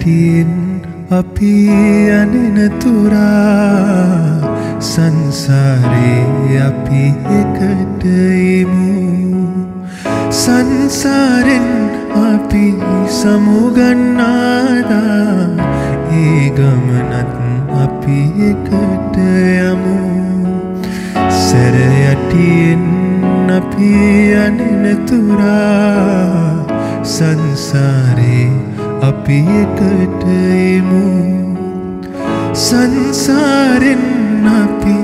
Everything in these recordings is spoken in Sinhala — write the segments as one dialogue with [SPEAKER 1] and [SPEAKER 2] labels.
[SPEAKER 1] යටින් අපි යනෙන තුරා සංසාරේ අපි එකට එමු සංසාරෙන් අපි සමුගන්නාදා ඒ ගමනත් අපි එකට යමු සැර යටින් අපි යනෙන තුරා සංසාරේ අපි එකට එමු සංසාරෙන් අපි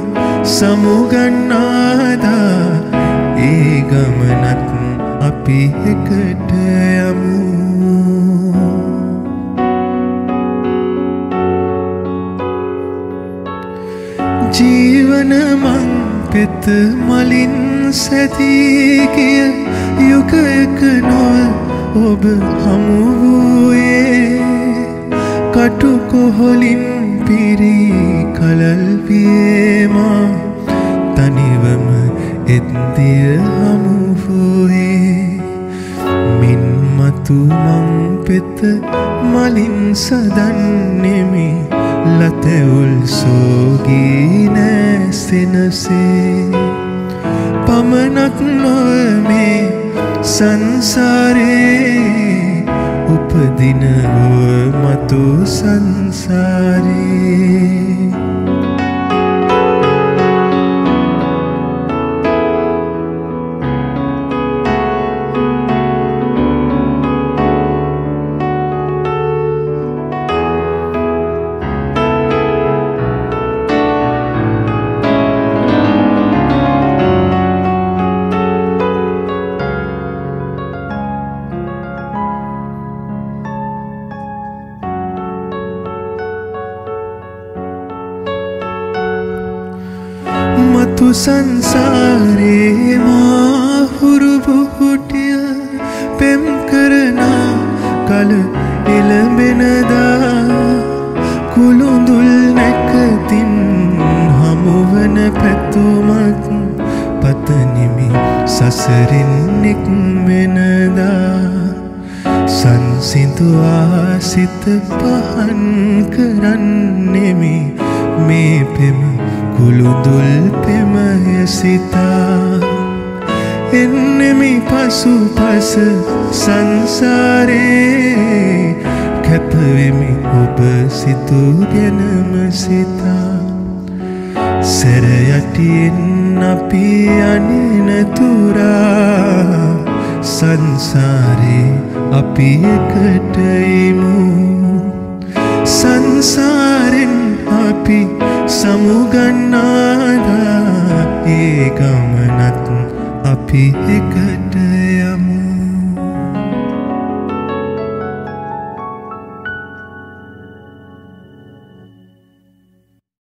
[SPEAKER 1] සමුගන්නාදා ඒ ගමනත් අපි එකට යමු ජීවන මං පෙත මලින් සැදී ගිය යුගයක නොව ඔබ හමු වූයේ කටු කොහොලින් පිරි කලල් වියේ මා තනිවම එත්දිය හමු වූයේ මින් මතු මං පෙත මලින් සදන්නෙමි ලතැවුල් සෝගී නැසෙනසේ පමණක් නොව මේ සංසාරේ උපදින මතු සංසාරේ මතු සංසාරේ මා හුරු බුහුටිය පෙම් කරන කල එළඹෙනදා කුළුඳුල් නැකතින් හමුවන පැතුමක් පතනිමි සසරින් නික්මෙනදා සංසිඳුවා සිත පහන් කරන්නෙමි මේ පෙම කුළුඳුල් පෙමය සිතා එන්නෙමි පසු පස සංසාරේ කැපවෙමි ඔබ සිතුගෙනම සිතා සැර යටින් අපි යනෙන තුරා සංසාරේ අපි එකට එමු සංසාරෙන් අපි සමුගන්නාදා ඒ ගමනත් අපි එක